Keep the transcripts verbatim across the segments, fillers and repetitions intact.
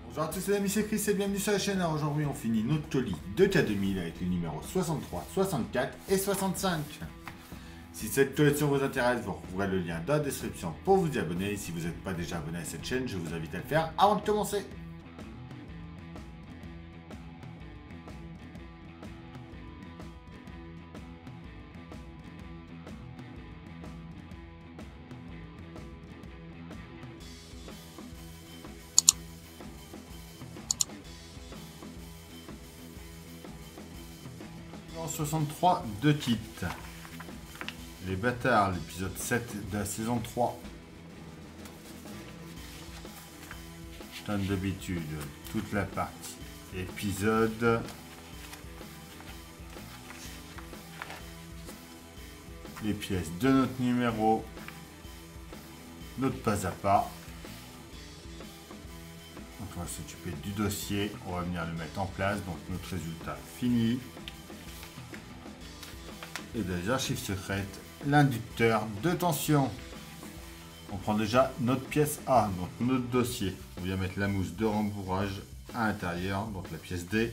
Bonjour à tous les amis, c'est Chris et bienvenue sur la chaîne. Alors aujourd'hui on finit notre colis de K deux mille avec les numéros soixante-trois, soixante-quatre et soixante-cinq. Si cette collection vous intéresse, vous retrouverez le lien dans la description pour vous y abonner. Si vous n'êtes pas déjà abonné à cette chaîne, je vous invite à le faire avant de commencer. soixante-trois, deux kits. Les bâtards, l'épisode sept de la saison trois. Comme d'habitude, toute la partie épisode. Les pièces de notre numéro. Notre pas à pas. Donc on va s'occuper du dossier. On va venir le mettre en place. Donc notre résultat fini. Et des archives secrètes, l'inducteur de tension. On prend déjà notre pièce A, donc notre dossier. On vient mettre la mousse de rembourrage à l'intérieur, donc la pièce D.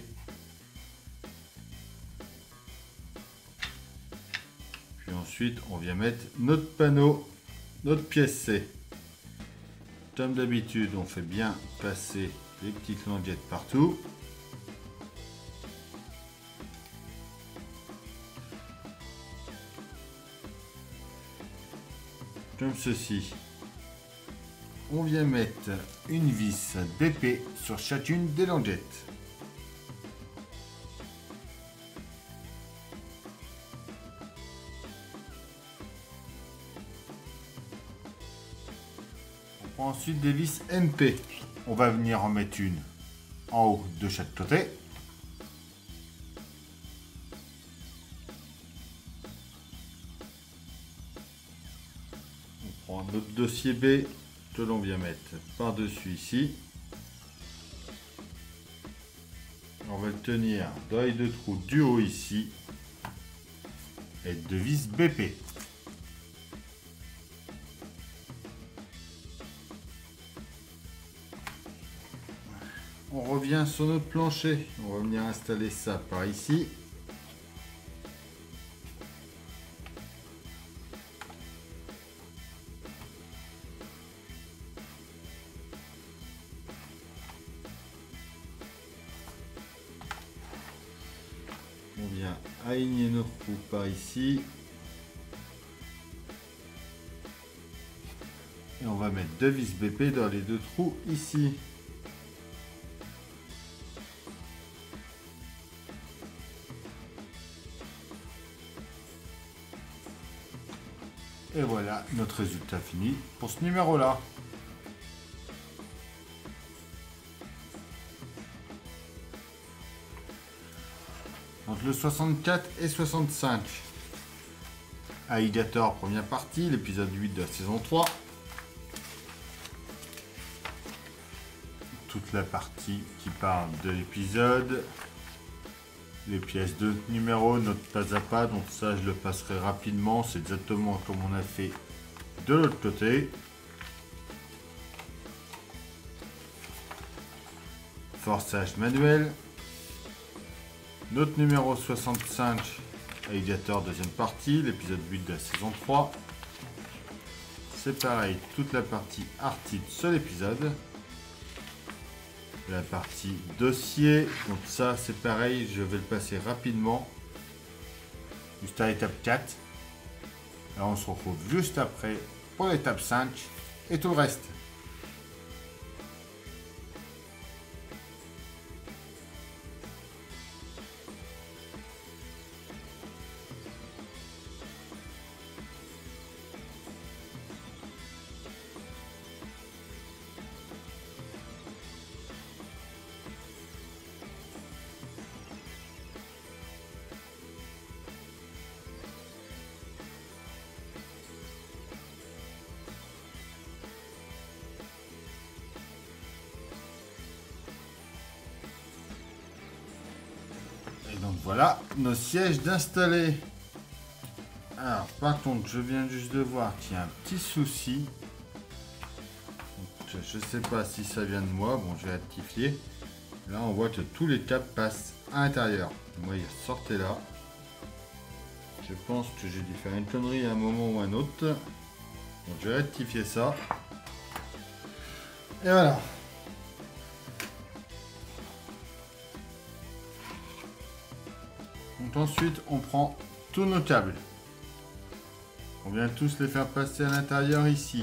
Puis ensuite, on vient mettre notre panneau, notre pièce C. Comme d'habitude, on fait bien passer les petites languettes partout. Comme ceci. On vient mettre une vis B P sur chacune des languettes. On prend ensuite des vis M P. On va venir en mettre une en haut de chaque côté. On prend notre dossier B que l'on vient mettre par-dessus ici. On va le tenir dans les deux trous du haut ici et de vis B P. On revient sur notre plancher. On va venir installer ça par ici. On vient aligner nos trous par ici. Et on va mettre deux vis B P dans les deux trous ici. Et voilà notre résultat fini pour ce numéro là. Donc le soixante-quatre et soixante-cinq. Alligator, première partie, l'épisode huit de la saison trois. Toute la partie qui parle de l'épisode. Les pièces de numéro, notre pas à pas, donc ça je le passerai rapidement. C'est exactement comme on a fait de l'autre côté. Forçage manuel. Notre numéro soixante-cinq, Alligator, deuxième partie, l'épisode huit de la saison trois. C'est pareil, toute la partie article sur l'épisode. La partie dossier, donc ça c'est pareil, je vais le passer rapidement. Juste à l'étape quatre. Là on se retrouve juste après pour l'étape cinq et tout le reste. Donc voilà nos sièges d'installer. Alors par contre je viens juste de voir qu'il y a un petit souci. Donc, je sais pas si ça vient de moi. Bon, je vais rectifier. Là, on voit que tous les câbles passent à l'intérieur. Moi, ils sortaient là. Je pense que j'ai dû faire une connerie à un moment ou un autre. Donc, je vais rectifier ça. Et voilà. Donc ensuite, on prend tous nos câbles. On vient tous les faire passer à l'intérieur ici.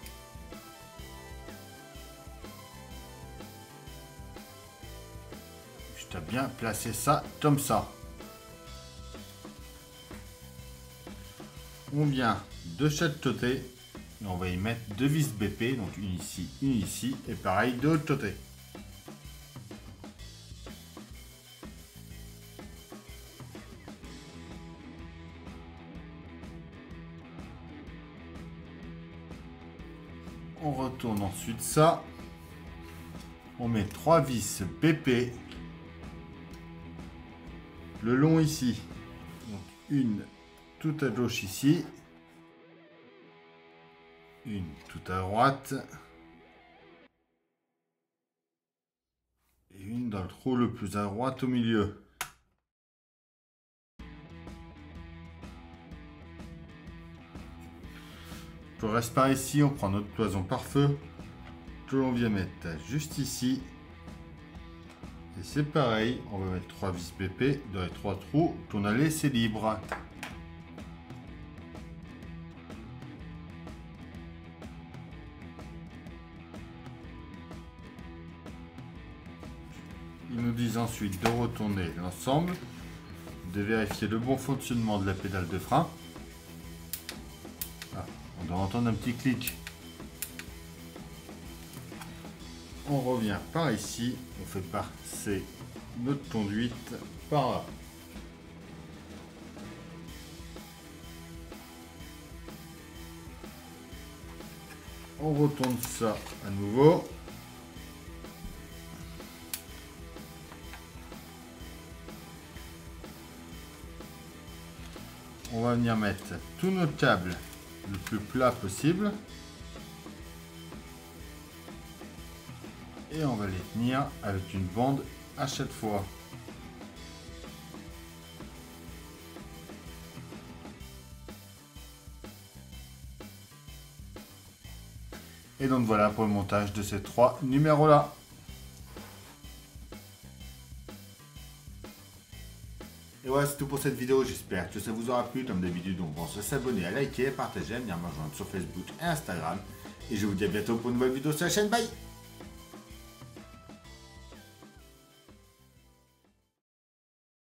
Je dois bien placer ça comme ça. On vient de chaque côté et on va y mettre deux vis B P, donc une ici, une ici, et pareil de l'autre côté. On retourne ensuite ça. On met trois vis B P. Le long ici. Donc une tout à gauche ici. Une tout à droite. Et une dans le trou le plus à droite au milieu. Pour reste par ici, on prend notre cloison par feu que l'on vient mettre juste ici. Et c'est pareil, on va mettre trois vis B P dans les trois trous qu'on a laissé libres. Ils nous disent ensuite de retourner l'ensemble, de vérifier le bon fonctionnement de la pédale de frein. Ah, on doit entendre un petit clic. On revient par ici, on fait passer notre conduite par là. On retourne ça à nouveau. On va venir mettre tous nos câbles le plus plat possible. Et on va les tenir avec une bande à chaque fois. Et donc voilà pour le montage de ces trois numéros là. Et voilà, c'est tout pour cette vidéo. J'espère que ça vous aura plu. Comme d'habitude, on pense à s'abonner, à liker, à partager, à venir me rejoindre sur Facebook et Instagram. Et je vous dis à bientôt pour une nouvelle vidéo sur la chaîne. Bye!